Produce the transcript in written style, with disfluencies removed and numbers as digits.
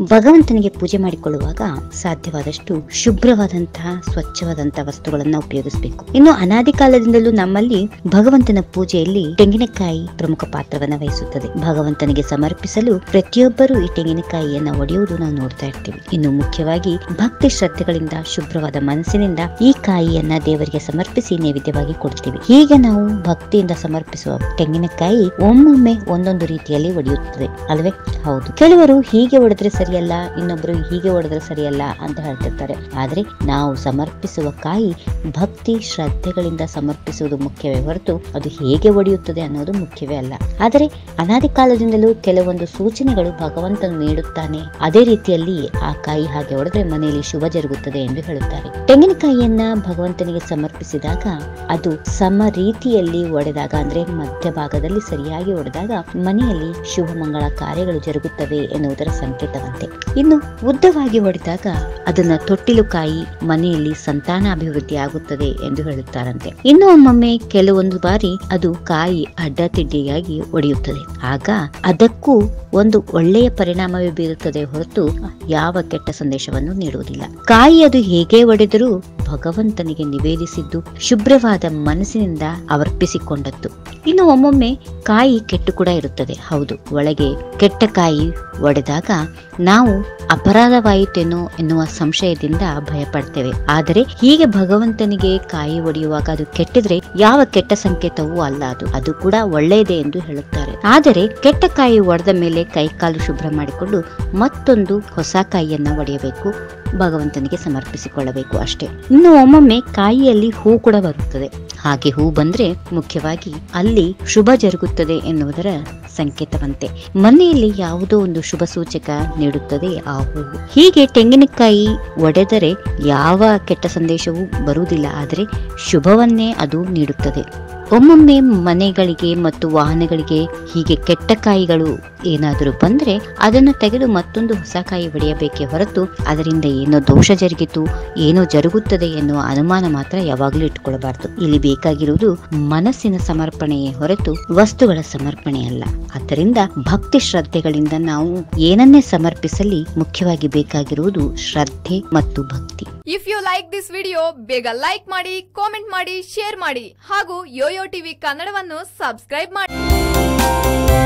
ಭಗವಂತನಿಗೆ ಪೂಜೆ ಮಾಡಿಕೊಳ್ಳುವಾಗ ಸಾಧ್ಯವಾದಷ್ಟು ಶುಭ್ರವಾದಂತಹ ಸ್ವಚ್ಛವಾದಂತಹ ವಸ್ತುಗಳನ್ನ ಉಪಯೋಗಿಸಬೇಕು. ಇನ್ನು ಅನಾದಿ ಕಾಲದಿಂದಲೂ ನಮ್ಮಲ್ಲಿ ಭಗವಂತನ ಪೂಜೆಯಲ್ಲಿ ತೆಂಗಿನಕಾಯಿ ಪ್ರಮುಖ ಪಾತ್ರವನ್ನ ವಹಿಸುತ್ತದೆ. ಭಗವಂತನಿಗೆ ಸಮರ್ಪಿಸಲು ಪ್ರತಿಯೊಬ್ಬರು ಈ ತೆಂಗಿನಕಾಯಿಯನ್ನ ಒಡೆಯುವುದು ನಾವು ನೋಡ್ತಾ ಇರ್ತೀವಿ. ಇನ್ನು ಮುಖ್ಯವಾಗಿ ಭಕ್ತಿ ಶ್ರದ್ಧೆಗಳಿಂದ ಶುಭ್ರವಾದ ಮನಸ್ಸಿನಿಂದ ಈ ಕಾಯಿಯನ್ನ ದೇವರಿಗೆ ಸಮರ್ಪಿಸಿ ನೈವೇದ್ಯವಾಗಿ ಕೊಡ್ತೀವಿ. ಹೀಗೆ ನಾವು ಭಕ್ತಿಯಿಂದ ಸಮರ್ಪಿಸುವ ತೆಂಗಿನಕಾಯಿ ಒಮ್ಮೊಮ್ಮೆ ಒಂದೊಂದು ರೀತಿಯಲ್ಲಿ ಒಡೆಯುತ್ತದೆ ಅಲ್ವೇ? ಹೌದು. ಕೆಲವರು ಹೀಗೆ ಒಡೆದ್ರೆ ಸರಿಯಲ್ಲ, ಇನ್ನೊಬ್ರು ಹೀಗೆ ಒಡೆದ್ರೆ ಸರಿಯಲ್ಲ ಅಂತ ಹೇಳ್ತಿರ್ತಾರೆ. ಆದ್ರೆ ನಾವು ಸಮರ್ಪಿಸುವ ಕಾಯಿ ಭಕ್ತಿ ಶ್ರದ್ಧೆಗಳಿಂದ ಸಮರ್ಪಿಸುವುದು ಮುಖ್ಯವೇ ಹೊರತು ಅದು ಹೇಗೆ ಒಡೆಯುತ್ತದೆ ಅನ್ನೋದು ಮುಖ್ಯವೇ ಅಲ್ಲ. ಆದರೆ ಅನಾದಿ ಕಾಲದಿಂದಲೂ ಕೆಲವೊಂದು ಸೂಚನೆಗಳು ಭಗವಂತನು ನೀಡುತ್ತಾನೆ. ಅದೇ ರೀತಿಯಲ್ಲಿ ಆ ಕಾಯಿ ಹಾಗೆ ಒಡೆದ್ರೆ ಮನೆಯಲ್ಲಿ ಶುಭ ಜರುಗುತ್ತದೆ ಎಂದು ಹೇಳುತ್ತಾರೆ. ತೆಂಗಿನಕಾಯಿಯನ್ನ ಭಗವಂತನಿಗೆ ಸಮರ್ಪಿಸಿದಾಗ ಅದು ಸಮ ರೀತಿಯಲ್ಲಿ ಒಡೆದಾಗ ಅಂದ್ರೆ ಮಧ್ಯಭಾಗದಲ್ಲಿ ಸರಿಯಾಗಿ ಒಡೆದಾಗ ಮನೆಯಲ್ಲಿ ಶುಭ ಮಂಗಳ ಕಾರ್ಯಗಳು ಜರುಗುತ್ತವೆ ಎನ್ನುವುದರ ಸಂಕೇತವಂತೆ. ಇನ್ನು ಉದ್ದವಾಗಿ ಒಡೆದಾಗ ಅದನ್ನ ತೊಟ್ಟಿಲು ಕಾಯಿ ಮನೆಯಲ್ಲಿ ಸಂತಾನಾಭಿವೃದ್ಧಿ ಆಗುತ್ತದೆ ಎಂದು ಹೇಳುತ್ತಾರಂತೆ. ಇನ್ನು ಒಮ್ಮೊಮ್ಮೆ ಕೆಲವೊಂದು ಬಾರಿ ಅದು ಕಾಯಿ ಅಡ್ಡತಿಡ್ಡಿಯಾಗಿ ಒಡೆಯುತ್ತದೆ. ಆಗ ಅದಕ್ಕೂ ಒಂದು ಒಳ್ಳೆಯ ಪರಿಣಾಮವೇ ಬೀರುತ್ತದೆ ಹೊರತು ಯಾವ ಕೆಟ್ಟ ಸಂದೇಶವನ್ನು ನೀಡುವುದಿಲ್ಲ. ಕಾಯಿ ಅದು ಹೇಗೆ ಒಡೆದರೂ ಭಗವಂತನಿಗೆ ನಿವೇದಿಸಿದ್ದು ಶುಭ್ರವಾದ ಮನಸ್ಸಿನಿಂದ ಅರ್ಪಿಸಿಕೊಂಡದ್ದು. ಇನ್ನು ಒಮ್ಮೊಮ್ಮೆ ಕಾಯಿ ಕೆಟ್ಟು ಕೂಡ ಇರುತ್ತದೆ. ಹೌದು, ಒಳಗೆ ಕೆಟ್ಟ ಕಾಯಿ ಒಡೆದಾಗ ನಾವು ಅಪರಾಧವಾಯಿತೇನೋ ಎನ್ನುವ ಸಂಶಯದಿಂದ ಭಯಪಡ್ತೇವೆ. ಆದರೆ ಹೀಗೆ ಭಗವಂತನಿಗೆ ಕಾಯಿ ಒಡೆಯುವಾಗ ಅದು ಕೆಟ್ಟಿದ್ರೆ ಯಾವ ಕೆಟ್ಟ ಸಂಕೇತವೂ ಅಲ್ಲ, ಅದು ಕೂಡ ಒಳ್ಳೆಯದೇ ಎಂದು ಹೇಳುತ್ತಾರೆ. ಆದರೆ ಕೆಟ್ಟ ಕಾಯಿ ಒಡೆದ ಮೇಲೆ ಕೈಕಾಲು ಶುಭ್ರ ಮಾಡಿಕೊಂಡು ಮತ್ತೊಂದು ಹೊಸ ಕಾಯಿಯನ್ನ ಒಡೆಯಬೇಕು, ಭಗವಂತನಿಗೆ ಸಮರ್ಪಿಸಿಕೊಳ್ಳಬೇಕು ಅಷ್ಟೇ. ಇನ್ನು ಒಮ್ಮೊಮ್ಮೆ ಕಾಯಿಯಲ್ಲಿ ಹೂ ಕೂಡ ಬರುತ್ತದೆ. ಹಾಗೆ ಹೂ ಬಂದ್ರೆ ಮುಖ್ಯವಾಗಿ ಅಲ್ಲಿ ಶುಭ ಜರುಗುತ್ತದೆ ಎನ್ನುವುದರ ಸಂಕೇತವಂತೆ. ಮನೆಯಲ್ಲಿ ಯಾವುದೋ ಒಂದು ಶುಭ ಸೂಚಕ ನೀಡುತ್ತದೆ ಆ ಹೂವು. ಹೀಗೆ ತೆಂಗಿನಕಾಯಿ ಒಡೆದರೆ ಯಾವ ಕೆಟ್ಟ ಸಂದೇಶವೂ ಬರುವುದಿಲ್ಲ, ಆದರೆ ಶುಭವನ್ನೇ ಅದು ನೀಡುತ್ತದೆ. ಒಮ್ಮೊಮ್ಮೆ ಮನೆಗಳಿಗೆ ಮತ್ತು ವಾಹನಗಳಿಗೆ ಹೀಗೆ ಕೆಟ್ಟ ಕಾಯಿಗಳು ಏನಾದರೂ ಬಂದ್ರೆ ಅದನ್ನು ತೆಗೆದು ಮತ್ತೊಂದು ಹೊಸ ಕಾಯಿ ಒಡೆಯಬೇಕೇ ಹೊರತು ಅದರಿಂದ ಏನೋ ದೋಷ ಜರುಗಿತು, ಏನೋ ಜರುಗುತ್ತದೆ ಎನ್ನುವ ಅನುಮಾನ ಮಾತ್ರ ಯಾವಾಗಲೂ ಇಟ್ಟುಕೊಳ್ಳಬಾರದು. ಇಲ್ಲಿ ಬೇಕಾಗಿರುವುದು ಮನಸ್ಸಿನ ಸಮರ್ಪಣೆಯೇ ಹೊರತು ವಸ್ತುಗಳ ಸಮರ್ಪಣೆಯಲ್ಲ. ಆದ್ದರಿಂದ ಭಕ್ತಿ ಶ್ರದ್ಧೆಗಳಿಂದ ನಾವು ಏನನ್ನೇ ಸಮರ್ಪಿಸಲಿ ಮುಖ್ಯವಾಗಿ ಬೇಕಾಗಿರುವುದು ಶ್ರದ್ಧೆ ಮತ್ತು ಭಕ್ತಿ. If you like this video ಬೇಗ ಲೈಕ್ ಮಾಡಿ, ಕಾಮೆಂಟ್ ಮಾಡಿ, ಶೇರ್ ಮಾಡಿ ಹಾಗೂ ಯೋಯೋ ಟಿವಿ ಕನ್ನಡವನ್ನು ಸಬ್ಸ್ಕ್ರೈಬ್ ಮಾಡಿ.